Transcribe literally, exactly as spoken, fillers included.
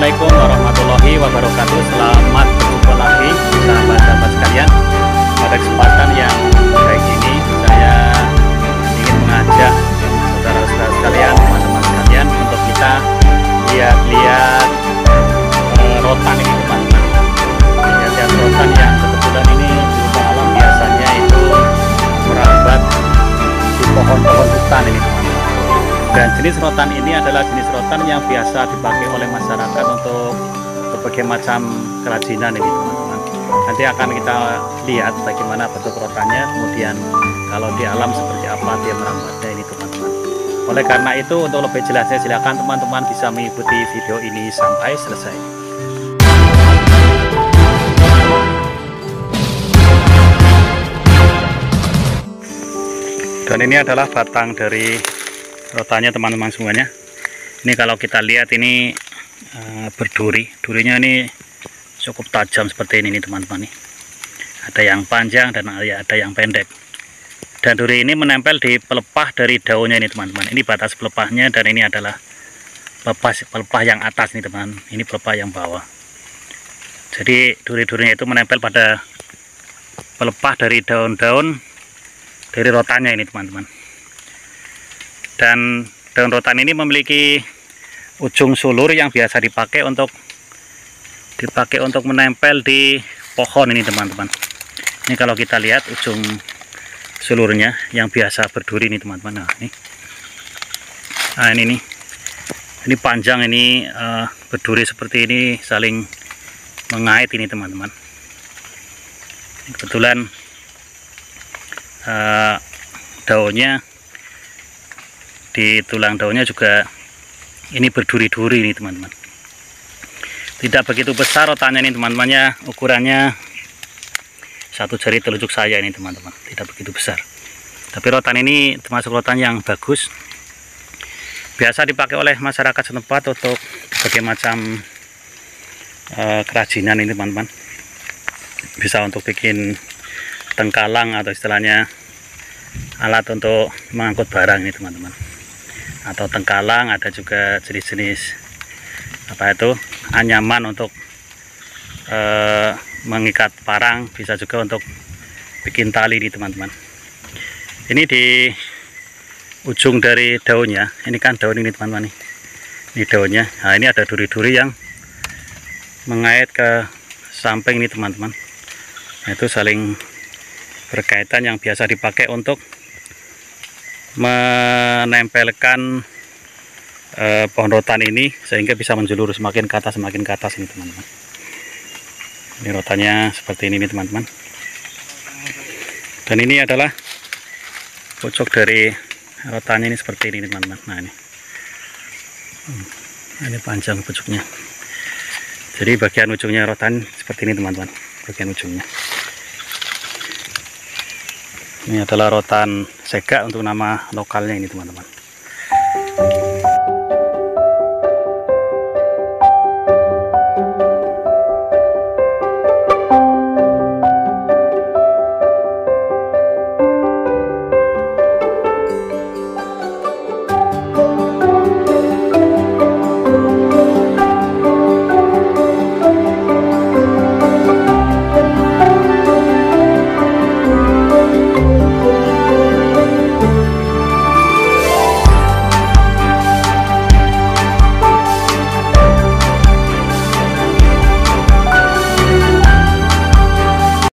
Assalamualaikum warahmatullahi wabarakatuh. Selamat berjumpa lagi sahabat-sahabat sekalian. Pada kesempatan yang baik ini saya ingin mengajak saudara-saudara sekalian, teman-teman sekalian, untuk kita lihat-lihat eh, rotan ini, teman-teman. Lihat-lihat rotan yang kebetulan ini di hutan alam biasanya itu merambat di pohon-pohon hutan ini, teman-teman. Dan jenis rotan ini adalah jenis rotan yang biasa dipakai oleh masyarakat untuk berbagai macam kerajinan ini, teman-teman. Nanti akan kita lihat bagaimana bentuk rotannya, kemudian kalau di alam seperti apa dia merambatnya ini, teman-teman. Oleh karena itu, untuk lebih jelasnya silakan teman-teman bisa mengikuti video ini sampai selesai. Dan ini adalah batang dari rotannya, teman-teman semuanya. Ini kalau kita lihat ini uh, berduri, durinya ini cukup tajam seperti ini nih, teman-teman. Nih ada yang panjang dan ada yang pendek, dan duri ini menempel di pelepah dari daunnya ini, teman-teman. Ini batas pelepahnya, dan ini adalah pelepah pelepah yang atas nih, teman. Ini pelepah yang bawah. Jadi duri-durinya itu menempel pada pelepah dari daun-daun dari rotannya ini, teman-teman. Dan daun rotan ini memiliki ujung sulur yang biasa dipakai untuk dipakai untuk menempel di pohon ini, teman-teman. Ini kalau kita lihat ujung sulurnya yang biasa berduri ini, teman-teman. Nah, ini, nah, ini nih, ini panjang ini uh, berduri seperti ini, saling mengait ini, teman-teman. Kebetulan uh, daunnya di tulang daunnya juga ini berduri-duri ini, teman-teman. Tidak begitu besar rotannya ini, teman-temannya, ukurannya satu jari telunjuk saya ini, teman-teman. Tidak begitu besar, tapi rotan ini termasuk rotan yang bagus, biasa dipakai oleh masyarakat setempat untuk berbagai macam uh, kerajinan ini, teman-teman. Bisa untuk bikin tengkalang atau istilahnya alat untuk mengangkut barang ini, teman-teman. Atau tengkalang, ada juga jenis-jenis apa itu anyaman untuk e, mengikat parang, bisa juga untuk bikin tali nih, teman-teman. Ini di ujung dari daunnya, ini kan daun ini, teman-teman. Nih ini daunnya. Nah, ini ada duri-duri yang mengait ke samping ini, teman-teman. Nah, itu saling berkaitan, yang biasa dipakai untuk menempelkan eh, pohon rotan ini sehingga bisa menjulur semakin ke atas semakin ke atas ini, teman-teman. Ini rotannya seperti ini nih, teman-teman. Dan ini adalah pucuk dari rotannya ini seperti ini, teman-teman. Nah, ini ini panjang pucuknya. Jadi bagian ujungnya rotan seperti ini, teman-teman. Bagian ujungnya ini adalah rotan segak untuk nama lokalnya ini, teman-teman.